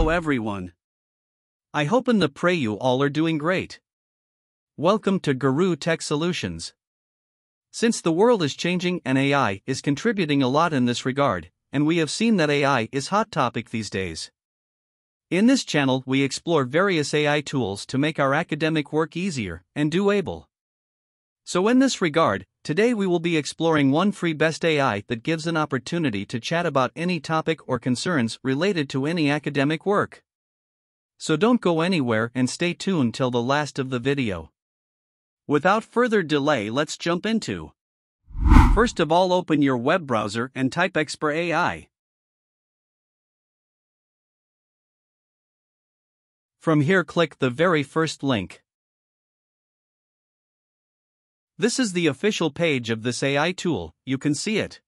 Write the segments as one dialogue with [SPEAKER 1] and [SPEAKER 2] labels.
[SPEAKER 1] Hello everyone. I hope and pray you all are doing great. Welcome to Guru Tech Solutions. Since the world is changing and AI is contributing a lot in this regard, and we have seen that AI is hot topic these days. In this channel we explore various AI tools to make our academic work easier and doable. So in this regard, today we will be exploring one free best AI that gives an opportunity to chat about any topic or concerns related to any academic work. So don't go anywhere and stay tuned till the last of the video. Without further delay, let's jump into. First of all, open your web browser and type Experai. From here, click the very first link. This is the official page of this AI tool, you can see it.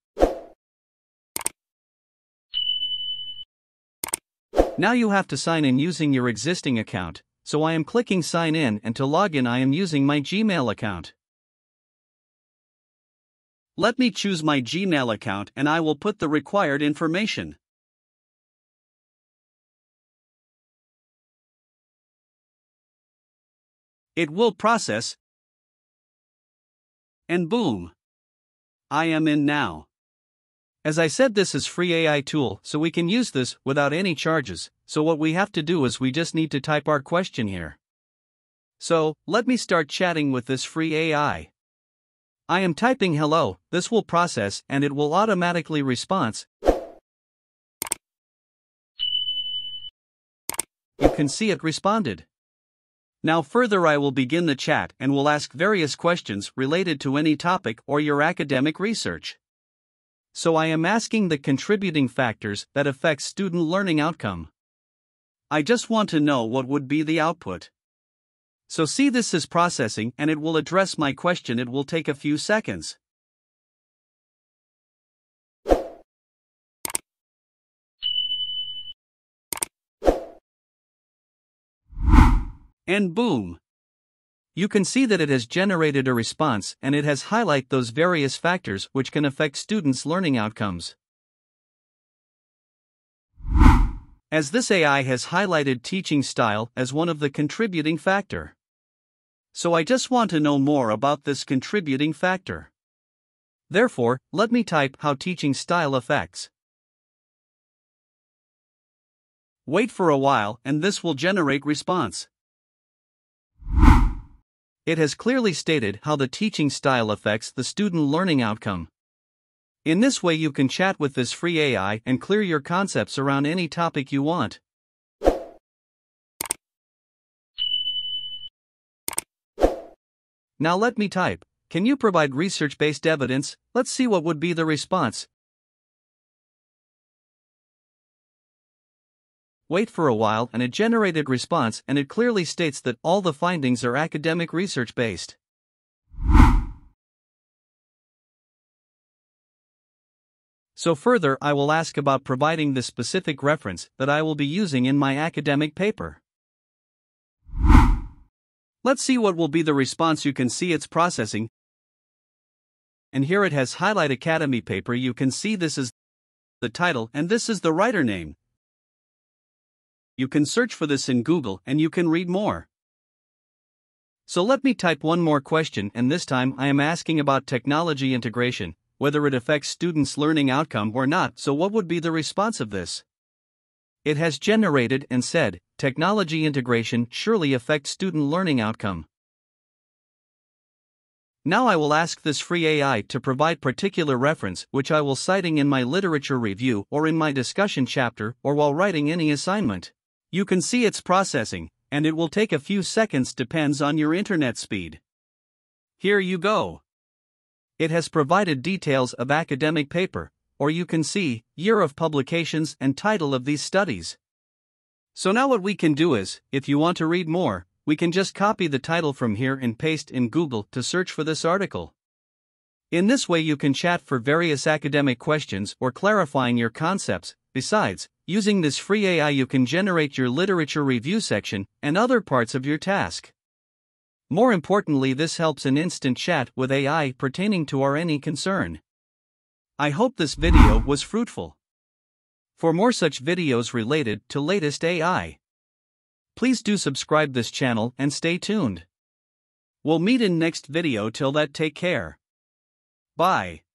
[SPEAKER 1] Now you have to sign in using your existing account, so I am clicking sign in, and to log in I am using my Gmail account. Let me choose my Gmail account and I will put the required information. It will process, and boom! I am in now. As I said, this is free AI tool, so we can use this without any charges, so what we have to do is we just need to type our question here. So, let me start chatting with this free AI. I am typing hello, this will process and it will automatically respond. You can see it responded. Now further I will begin the chat and will ask various questions related to any topic or your academic research. So I am asking the contributing factors that affect student learning outcome. I just want to know what would be the output. So see, this is processing and it will address my question. It will take a few seconds. And boom! You can see that it has generated a response and it has highlighted those various factors which can affect students' learning outcomes. As this AI has highlighted teaching style as one of the contributing factor. So I just want to know more about this contributing factor. Therefore, let me type how teaching style affects. Wait for a while and this will generate response. It has clearly stated how the teaching style affects the student learning outcome. In this way you can chat with this free AI and clear your concepts around any topic you want. Now let me type, can you provide research-based evidence? Let's see what would be the response. Wait for a while and it generated response and it clearly states that all the findings are academic research based. So further I will ask about providing the specific reference that I will be using in my academic paper. Let's see what will be the response. You can see it's processing. And here it has highlight Academy paper. You can see this is the title and this is the writer name. You can search for this in Google and you can read more. So let me type one more question, and this time I am asking about technology integration, whether it affects students' learning outcome or not. So what would be the response of this? It has generated and said, technology integration surely affects student learning outcome. Now I will ask this free AI to provide particular reference which I will citing in my literature review or in my discussion chapter or while writing any assignment. You can see it's processing, and it will take a few seconds, depends on your internet speed. Here you go. It has provided details of academic paper, or you can see year of publications and title of these studies. So now what we can do is, if you want to read more, we can just copy the title from here and paste in Google to search for this article. In this way you can chat for various academic questions or clarifying your concepts. Besides, using this free AI you can generate your literature review section and other parts of your task. More importantly, this helps in instant chat with AI pertaining to our any concern. I hope this video was fruitful. For more such videos related to latest AI, please do subscribe this channel and stay tuned. We'll meet in next video. Till that, take care. Bye.